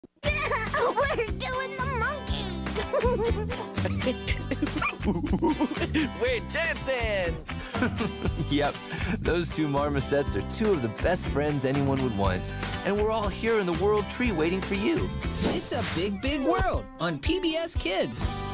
We're doing the monkey! We're dancing! Yep, those two marmosets are two of the best friends anyone would want. And we're all here in the World Tree waiting for you. It's a big, big world on PBS Kids.